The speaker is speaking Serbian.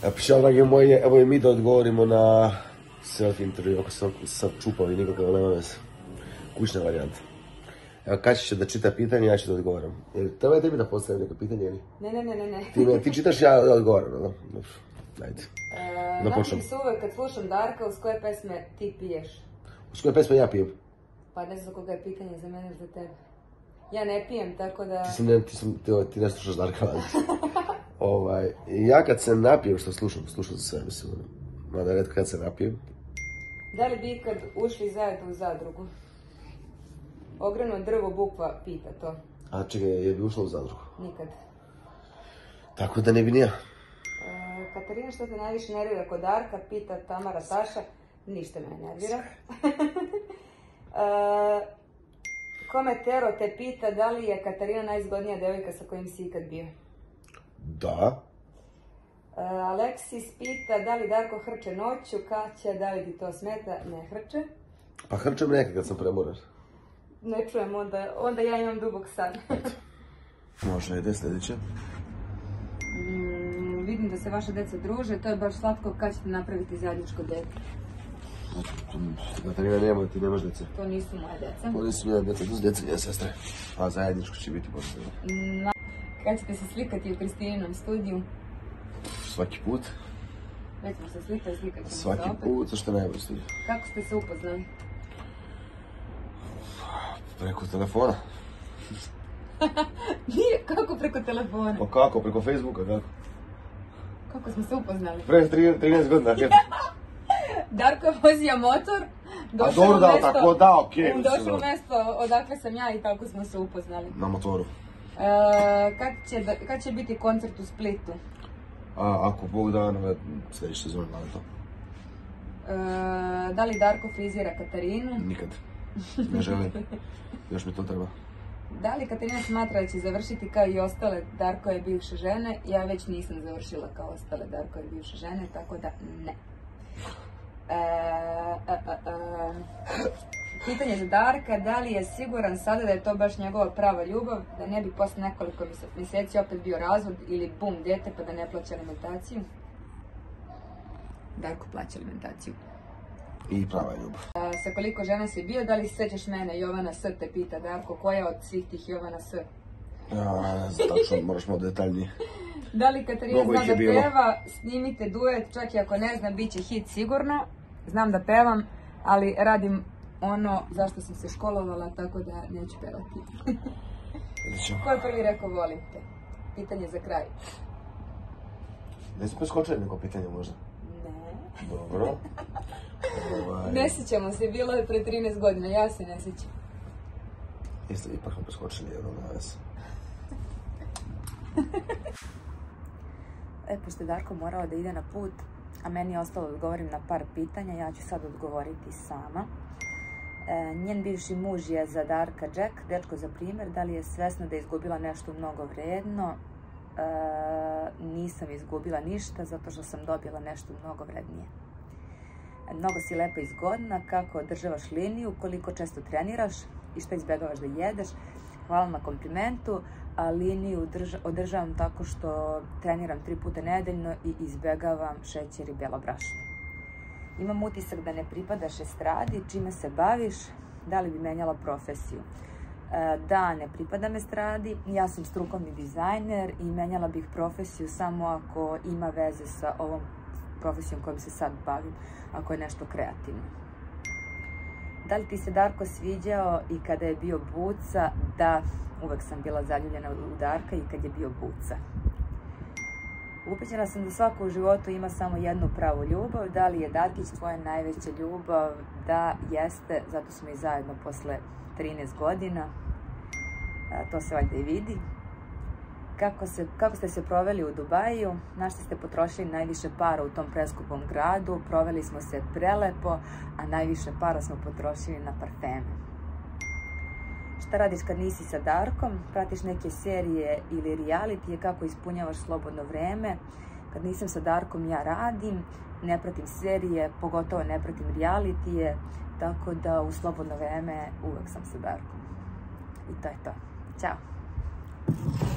Pišao, dragi moji, evo i mi da odgovorimo na self-intervju, ako sam čupao i nikako nema veze. Kućna varijanta. Evo, Kaći će da čita pitanje, ja ću da odgovaram. Treba je tebi da postavim neka pitanje ili? Ne. Ti čitaš, ja odgovaram, da? Dobro, ajde. Vratim se uvek kad slušam Darka, uz koje pesme ti piješ? Uz koje pesme ja pijem? Pa ne znam za koga je pitanje, za mene ili za tebe. Ja ne pijem, tako da... Ti ne slušaš Darka, ja kad se napijem što slušam za sve, mislim, mada redko kad se napijem. Da li bi ikad ušli zajedno u zadrugu? Ogromno drvo bukva pita to. A čekaj, je bi ušla u zadrugu? Nikad. Tako da ne bi ni ja. Katarina, što te najviše nervira kod Darka? Pita Tamara Saša. Ništa me ne nervira. Kometero te pita da li je Katarina najzgodnija devojka sa kojim si ikad bio? Da. Aleksis pita da li Darko hrče noću, Kaća, da li ti to smeta? Ne hrče. Pa hrčem nekad kad sam premoran. Ne čujem, onda ja imam dubok san. Može, ide sljedeće. Vidim da se vaše deca druže, to je baš slatko, kad ćete napraviti zajedničko dete? Katarina, nema, ti nemaš dece. To nisu moje deca. To nisu moje deca, to su deca njene sestre. A zajedničko će biti posljedno. Kad ćete se slikati u Kristininom studiju? Svaki put. Već smo se slikali, slikat ćemo se opet. Svaki put, zašto ne u studiju? Kako ste se upoznali? Preko telefona. Nije, kako preko telefona? Pa kako, preko Facebooka, kako? Kako smo se upoznali? Pre 13 godina. Darko je vozio motor, došao u mjesto odakle sam ja i tako smo se upoznali. Na motoru. Kad će biti koncert u Splitu? Ako Bog da, na sljedeći sezon, ali to. Da li Darko frizira Katarinu? Nikad. Ne želim. Još mi to treba. Da li Katarina smatra da će završiti kao i ostale Darkove bivše žene? Ja već nisam završila kao ostale Darkove bivše žene, tako da ne. Pitanje za Darka, da li je siguran sada da je to baš njegova prava ljubav, da ne bi posle nekoliko mjeseci opet bio razvod ili bum, dijete pa da ne plaća alimentaciju? Darko plaća alimentaciju. I prava ljubav. Sa koliko žena si bio, da li se sjećaš mene, Jovana S. te pita Darko, koja od svih tih Jovana S? Tačno, moraš malo detaljnije. Da li Katarina zna da peva, snimite duet, čak i ako ne zna, bit će hit sigurno. Znam da pevam, ali radim ono zašto sam se školovala, tako da neću pevati. Ko je prvi rekao volim te? Pitanje za kraj. Ne si preskočili neko pitanje možda? Ne. Dobro. Ne sjećamo se, bilo je pre 13 godina, ja se ne sjećam. Jeste ipak smo preskočili jedno na vas. Pošto je Darko morao da ide na put, a meni je ostalo da odgovorim na par pitanja, ja ću sad odgovoriti sama. Njen bivši muž je za Darka Jack, dečko za primjer, da li je svesna da je izgubila nešto mnogo vredno? Nisam izgubila ništa, zato što sam dobila nešto mnogo vrednije. Mnogo si lepa i zgodna, kako održavaš liniju, koliko često treniraš i što izbjegavaš da jedeš. Hvala na komplimentu, a liniju održavam tako što treniram 3 puta nedeljno i izbjegavam šećer i bijelo brašno. Imam utisak da ne pripadaš estradi, čime se baviš, da li bi menjala profesiju? Da, ne pripadam estradi, ja sam strukovni dizajner i menjala bih profesiju samo ako ima veze sa ovom profesijom kojom se sad bavim, ako je nešto kreativno. Da li ti se Darko sviđao i kada je bio Buca? Da, uvek sam bila zaljubljena u Darka i kad je bio Buca. Ubeđena sam da svako u životu ima samo jednu pravu ljubav. Da li je Darkić tvoja najveća ljubav? Da, jeste, zato smo i zajedno posle 13 godina. To se valjda i vidi. Kako ste se proveli u Dubaju? Na što ste potrošili najviše para u tom preskupom gradu? Proveli smo se prelepo, a najviše para smo potrošili na parfeme. Šta radiš kad nisi sa Darkom? Pratiš neke serije ili realitije? Kako ispunjavaš slobodno vreme? Kad nisam sa Darkom, ja radim, ne pratim serije, pogotovo ne pratim realitije, tako da u slobodno vreme uvek sam sa Darkom. I to je to. Ćao!